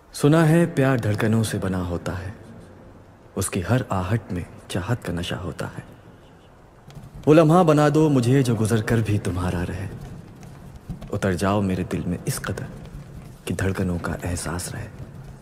सुना है प्यार धड़कनों से बना होता है, उसकी हर आहट में चाहत का नशा होता है। वो लम्हा बना दो मुझे जो गुजर कर भी तुम्हारा रहे, उतर जाओ मेरे दिल में इस कदर कि धड़कनों का एहसास रहे।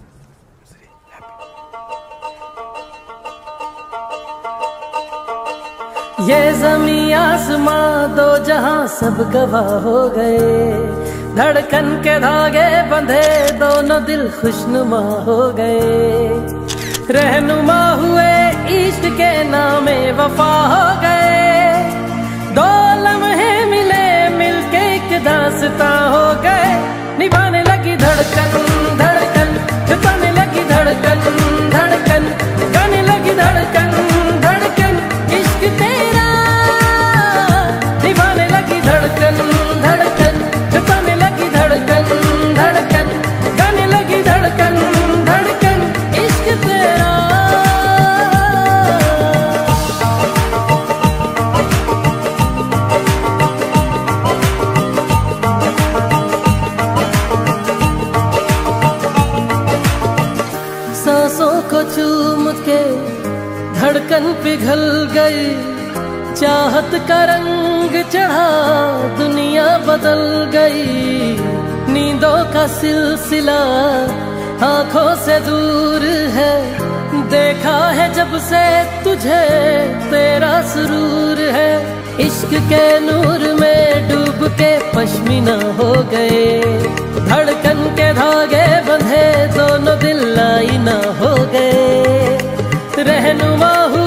ये ज़मीं आसमां दो जहां सब गवाह हो गए, धड़कन के धागे बंधे दोनों दिल खुशनुमा हो गए। रहनुमा हुए इश्क के नामे वफा हो गए, दो लम्हे मिले मिलके एक दास्तां हो गए। निभाने लगी धड़कन धड़कन, जताने लगी धड़कन धड़कन, गाने लगी धड़कन धड़कन इश्क तेरा। निभाने लगी धड़कन धड़कन, जताने लगी धड़कन धड़कन, गाने लगी धड़कन धड़कन इश्क तेरा। सांसों को चूम के धड़कन पिघल गई, चाहत का रंग चढ़ा दुनिया बदल गई। नींदों का सिलसिला आंखों से दूर है, देखा है जब से तुझे तेरा सुरूर है। इश्क के नूर में डूब के पश्मीना हो गए, धड़कन के धागे बंधे दोनों दिल आईना हो गए। रहनुमा